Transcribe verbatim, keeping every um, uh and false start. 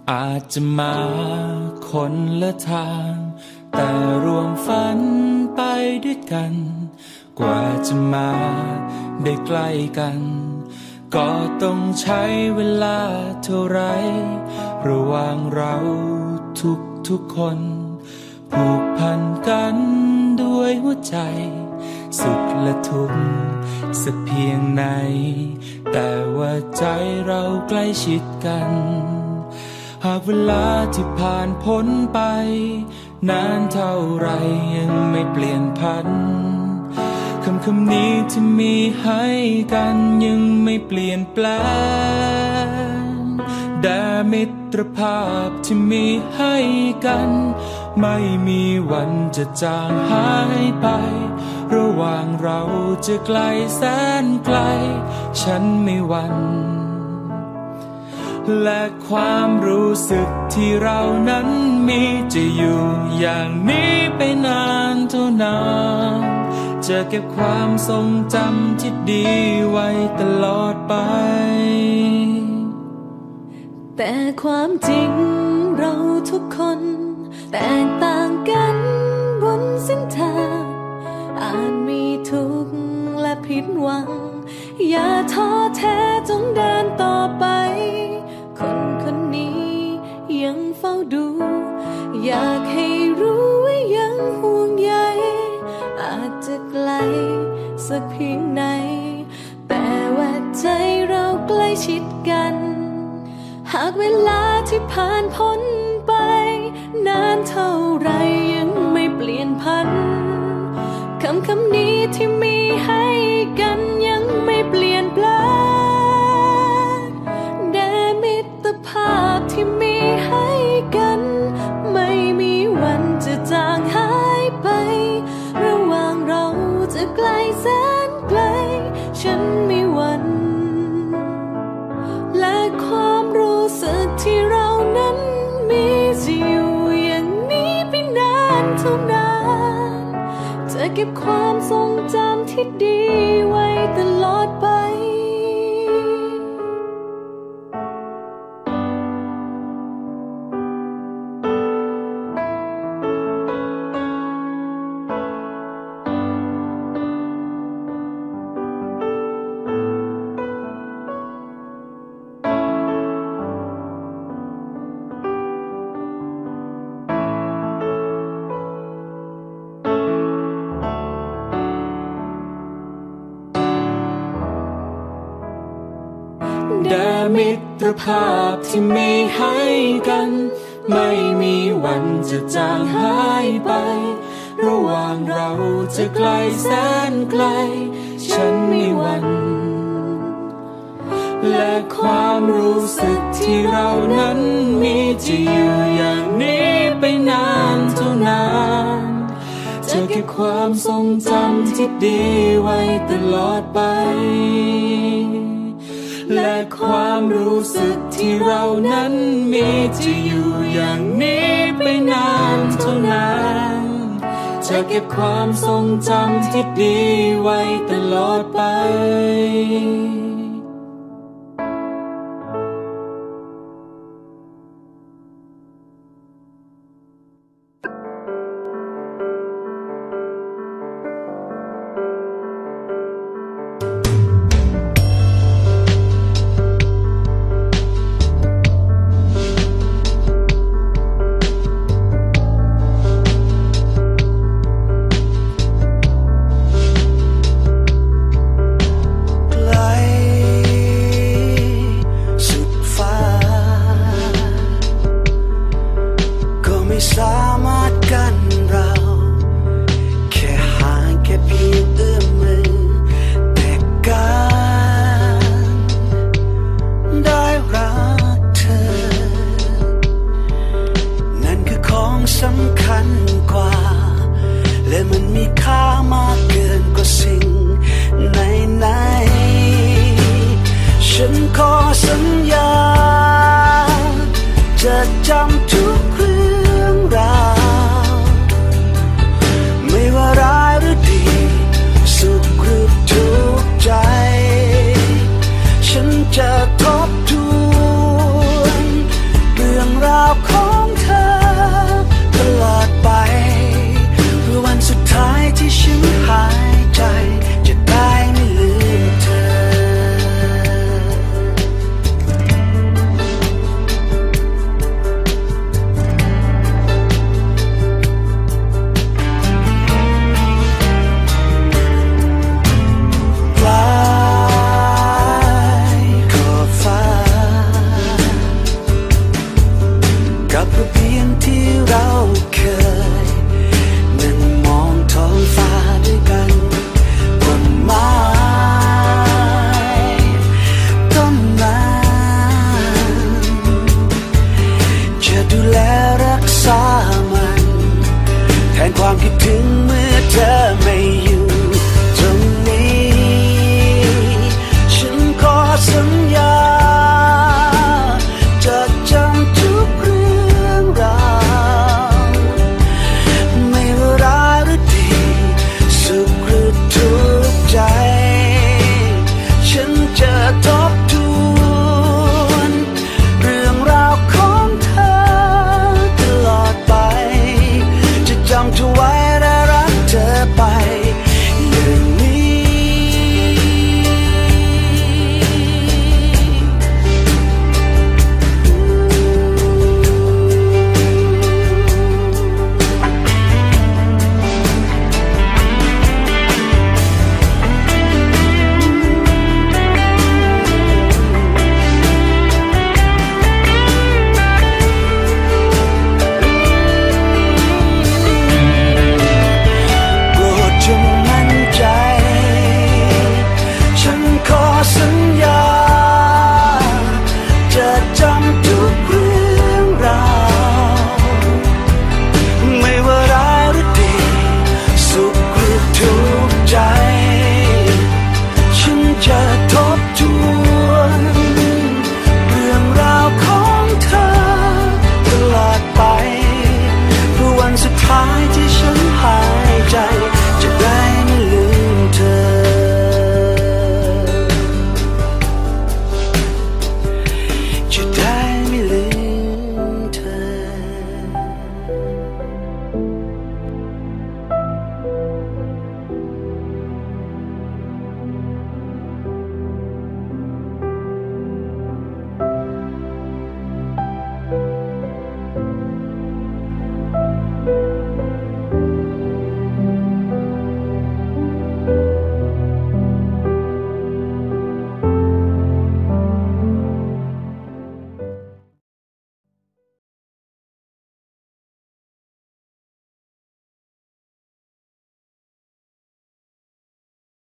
อาจจะมาคนละทางแต่รวมฝันไปด้วยกันกว่าจะมาได้ใกล้กันก็ต้องใช้เวลาเท่าไรระหว่างเราทุกทุกคนผูกพันกันด้วยหัวใจสุขและทุกข์สักเพียงไหนแต่ว่าใจเราใกล้ชิดกันหากเวลาที่ผ่านพ้นไปนานเท่าไรยังไม่เปลี่ยนพันคำคำนี้ที่มีให้กันยังไม่เปลี่ยนแปลงแต่มิตรภาพที่มีให้กันไม่มีวันจะจางหายไประหว่างเราจะไกลแสนไกลฉันไม่หวั่นและความรู้สึกที่เรานั้นมีจะอยู่อย่างนี้ไปนานเท่านานจะเก็บความทรงจำที่ดีไว้ตลอดไปแต่ความจริงเราทุกคนแตกต่างกันบนเส้นทางอาจมีทุกข์และผิดหวังอย่าท้อแท้จงเดินต่อไปคนคนนี้ยังเฝ้าดูอยากให้รู้ว่ายังห่วงใยอาจจะไกลสักเพียงไหนแต่ว่าใจเราใกล้ชิดกันหากเวลาที่ผ่านพ้นไปนานเท่าไรยังไม่เปลี่ยนพันคำคำนี้ที่มีให้กันยังไม่เปลี่ยนแปลงแต่มิตรภาพที่มีให้กันไม่มีวันจะจางหายไประหว่างเราจะไกลแสนไกลฉันไม่หวั่นและความรู้สึกที่เรานั้นมีจะอยู่อย่างนี้ไปนานเท่านานจะเก็บความทรงจำที่ดีไว้ตลอดไปแต่มิตรภาพที่มีให้กันไม่มีวันจะจางหายไประหว่างเราจะไกลแสนไกลฉันไม่หวั่นและความรู้สึกที่เรานั้นมีจะอยู่อย่างนี้ไปนานเท่านานจะเก็บความทรงจำที่ดีไว้ตลอดไปและความรู้สึกที่เรานั้นมีจะอยู่อย่างนี้ไปนานเท่านานจะเก็บความทรงจำที่ดีไว้ตลอดไป